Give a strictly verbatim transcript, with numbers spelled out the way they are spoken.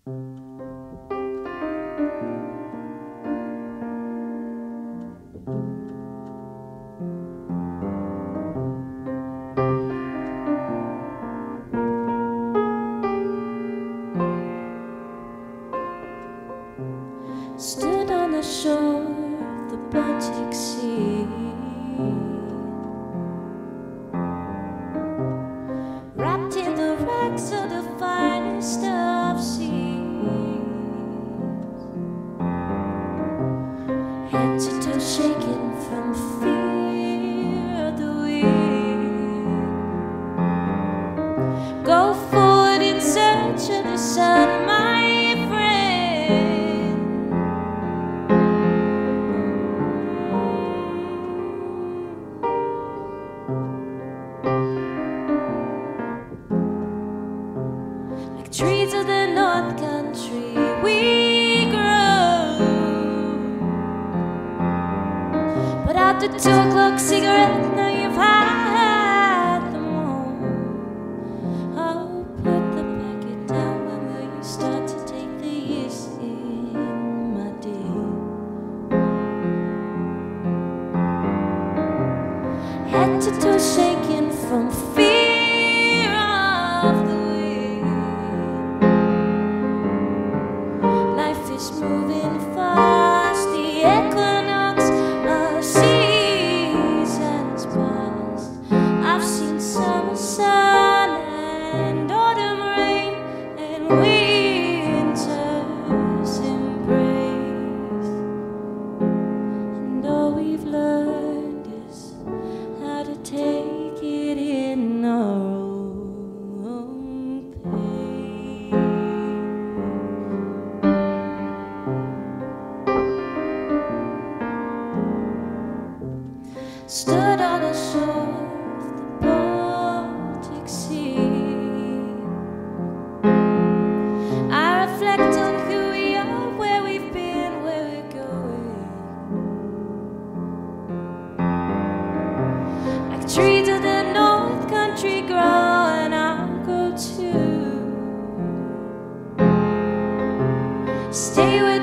Stood on the shore of the Baltic Sea, wrapped in the rags of the finest of seas, head to toe shaken from fear of the wind. Go forward in search of the sun, my friend. Trees of the North Country, we grow. Put out the two o'clock cigarette, now you've had them all. Oh, put the packet down, when will you start to take the years in, my dear? Head to toe shaking from fear of the moving fast, the equinox of seasons past. I've seen summer sun and autumn rain and winter's embrace, and all we've learned is how to take it in our own pace. Stood on the shore of the Baltic Sea, I reflect on who we are, where we've been, where we're going. Like trees of the North Country grow, and I'll grow too. Stay with